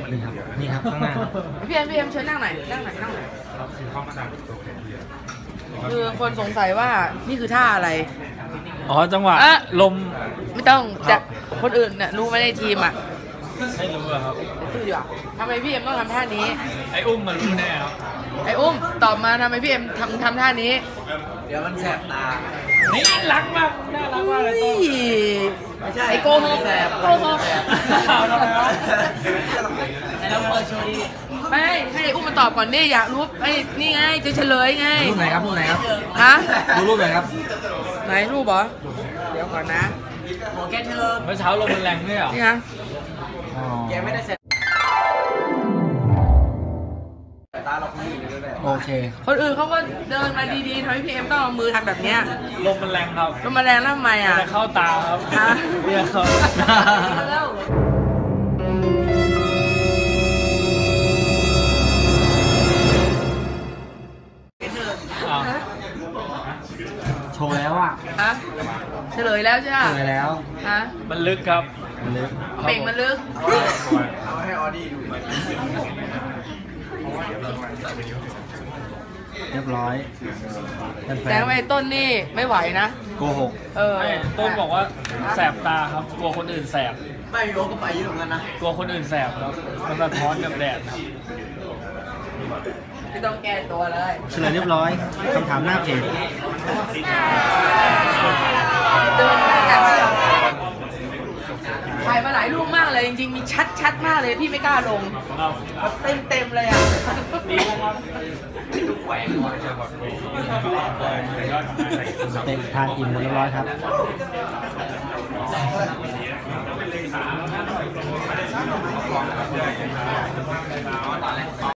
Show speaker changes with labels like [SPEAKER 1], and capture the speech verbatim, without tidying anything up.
[SPEAKER 1] นี่ครับนี่ครับข้างหน้า
[SPEAKER 2] พี่เอ็มพี่เอ็มเชิญนั่งหน่อยนั่งหน่อยนั่งหน่อยคือคนสงสัยว่านี่คือท่าอะไร
[SPEAKER 3] อ๋อจังหวะลม
[SPEAKER 2] ไม่ต้องแต่คนอื่นเนี่ยรู้ไหมในทีมอ่ะ
[SPEAKER 3] ไม่รู้ครับ
[SPEAKER 2] ตู้ดีกว่าทำไมพี่เอ็มต้องทำท่านี้
[SPEAKER 3] ไอ้อุ้มมันรู้แน่ครับ
[SPEAKER 2] ไอ้อุ้มตอบมาทำไมพี่เอ็มทำทำท่านี้
[SPEAKER 1] เดี๋ยวมันแสบตา
[SPEAKER 3] นี่รักมากน่ารักมากเลย
[SPEAKER 2] ไอ้โกหกโกหก
[SPEAKER 1] แล้วเปิดโชว์ดี
[SPEAKER 2] ไม่ให้อุ้มมาตอบก่อนนี่อยากรู้ไอ้นี่ไงจะเฉลยไง
[SPEAKER 1] รูปไหนครับรูปไหนครับ
[SPEAKER 2] ฮะ
[SPEAKER 1] ดูรูปไหนครับ
[SPEAKER 2] ไหนรูปเหรอเดี๋ยวก่อนนะ
[SPEAKER 1] โอเคเธอ
[SPEAKER 3] เมื่อเช้าลมมันแรงด้วยเหรอ
[SPEAKER 2] นี่ฮะ
[SPEAKER 1] แกไม่ได้เสร็จตาเราคุยอยู่ด้วยโอเค
[SPEAKER 2] คนอื่นเขาก็เดินมาดีๆทำให้พี่เอ็มต้องเอามือทำแบบเนี้ย
[SPEAKER 3] ลมมันแรงครับ
[SPEAKER 2] ลมมันแรงแล้วทำไมอ่ะ
[SPEAKER 3] เข้าตาครับเบี้ยเขา
[SPEAKER 1] โชว์แล้วอ่ะ
[SPEAKER 2] ฮะเฉลยแล้วใช่ไหม
[SPEAKER 1] เฉลยแล้ว
[SPEAKER 2] ฮะ
[SPEAKER 3] มันลึกครับ
[SPEAKER 1] มันลึก
[SPEAKER 2] เป่งมันลึก
[SPEAKER 1] เอาให้ออดี้ดูเรียบร้อย
[SPEAKER 2] แต่ไอ้ต้นนี่ไม่ไหวนะ
[SPEAKER 1] โกหก
[SPEAKER 2] เออ
[SPEAKER 3] ต้นบอกว่าแสบตาครับกลัวคนอื่นแสบ
[SPEAKER 1] ไม่โยก็ไปเยอะเหมือนกันนะ
[SPEAKER 3] กลัวคนอื่นแสบครับมันสะท้อนกับแดดครับ
[SPEAKER 2] ไม่ต้องแก้ตัวเลย
[SPEAKER 1] เฉลยเรียบร้อยคำถามหน้าเพจ
[SPEAKER 2] เดินไปกันถ่ายมาหลายรูปมากเลยจริงๆมีชัดชัดมากเลยพี่ไม่กล้าลงเต็มเต็มเลยอ่ะ
[SPEAKER 1] เต็มทานอิ่มหมดเรียบร้อยครับ